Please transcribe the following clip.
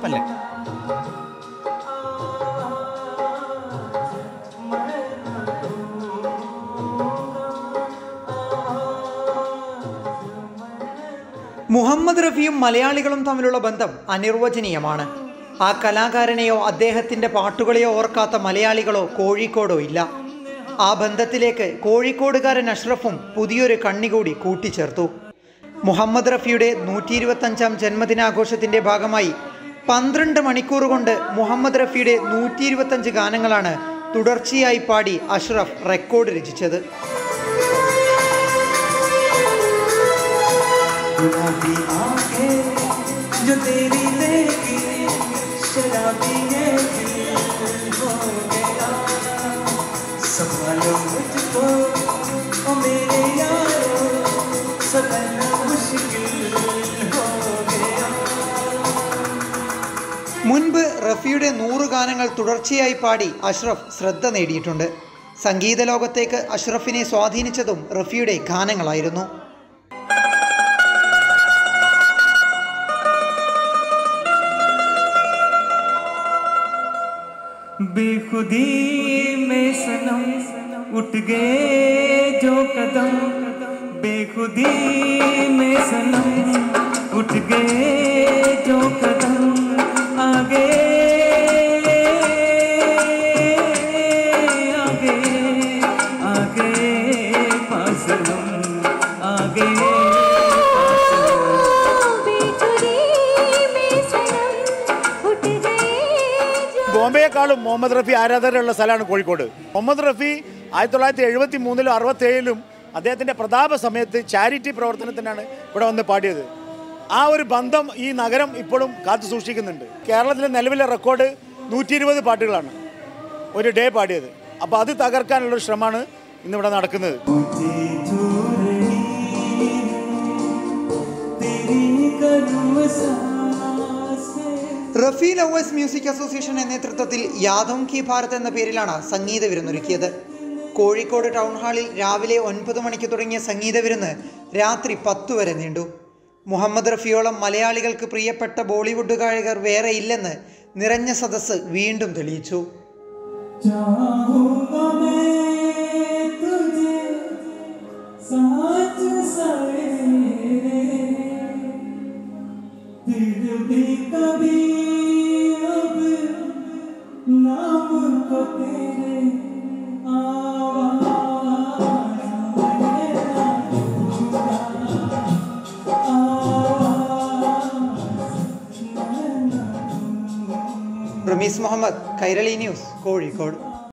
അല്ലേ? മുഹമ്മദ് റഫിയും മലയാളികളും തമ്മിലുള്ള ബന്ധം അനിർവചനീയമാണ്. ആ കലാകാരനെയോ അദ്ദേഹത്തിൻ്റെ പാട്ടുകളെയോ ഓർക്കാത്ത മലയാളികളോ കോഴിക്കോടോ ഇല്ല. ആ ബന്ധത്തിലേക്ക് കോഴിക്കോടുകാരൻ അഷ്റഫും പുതിയൊരു കണ്ണി കൂടി കൂട്ടിച്ചേർത്തു. മുഹമ്മദ് റഫിയുടെ 125-ാം ജന്മദിനാഘോഷത്തിൻ്റെ ഭാഗമായി 12 മണിക്കൂർ കൊണ്ട് മുഹമ്മദ് റഫിയുടെ 125 ഗാനങ്ങളാണ് തുടർച്ചയായി പാടി അഷ്റഫ് റെക്കോർഡ് രചിച്ചത്. മുൻപ് റഫിയുടെ 100 ഗാനങ്ങൾ തുടർച്ചയായി പാടി അഷ്റഫ് ശ്രദ്ധ നേടിയിട്ടുണ്ട്. സംഗീത ലോകത്തേക്ക് അഷ്റഫിനെ സ്വാധീനിച്ചതും റഫിയുടെ ഗാനങ്ങളായിരുന്നു. बेखुदी में सनम उठ गए जो कदम, बेखुदी में सनम उठ गए जो कदम, आगे आगे आगे पास हम आगे ബോംബെയെക്കാളും മുഹമ്മദ് റഫി ആരാധകരുള്ള സ്ഥലമാണ് കോഴിക്കോട്. മുഹമ്മദ് റഫി 1973-ലും 67-ലും അദ്ദേഹത്തിൻ്റെ പ്രതാപ സമയത്ത് ചാരിറ്റി പ്രവർത്തനത്തിനാണ് ഇവിടെ വന്ന് പാടിയത്. ആ ഒരു ബന്ധം ഈ നഗരം ഇപ്പോഴും കാത്തു സൂക്ഷിക്കുന്നുണ്ട്. കേരളത്തിലെ നിലവിലെ റെക്കോർഡ് 120 പാട്ടുകളാണ് ഒരു ഡേ പാടിയത്. അപ്പോൾ അത് തകർക്കാനുള്ളൊരു ശ്രമമാണ് ഇന്നിവിടെ നടക്കുന്നത്. റഫി ലവേഴ്സ് മ്യൂസിക് അസോസിയേഷന്റെ നേതൃത്വത്തിൽ യാദവ് കി ഭാരത് എന്ന പേരിലാണ് സംഗീത വിരുന്നൊരുക്കിയത്. കോഴിക്കോട് ടൗൺ ഹാളിൽ രാവിലെ 9 മണിക്ക് തുടങ്ങിയ സംഗീത വിരുന്ന് രാത്രി 10 വരെ നീണ്ടു. മുഹമ്മദ് റഫിയോളം മലയാളികൾക്ക് പ്രിയപ്പെട്ട ബോളിവുഡ് ഗായകർ വേറെ ഇല്ലെന്ന് നിറഞ്ഞ സദസ്സ് വീണ്ടും തെളിയിച്ചു. റമീസ് മുഹമ്മദ്, കൈരളി ന്യൂസ്, കോഴിക്കോട്.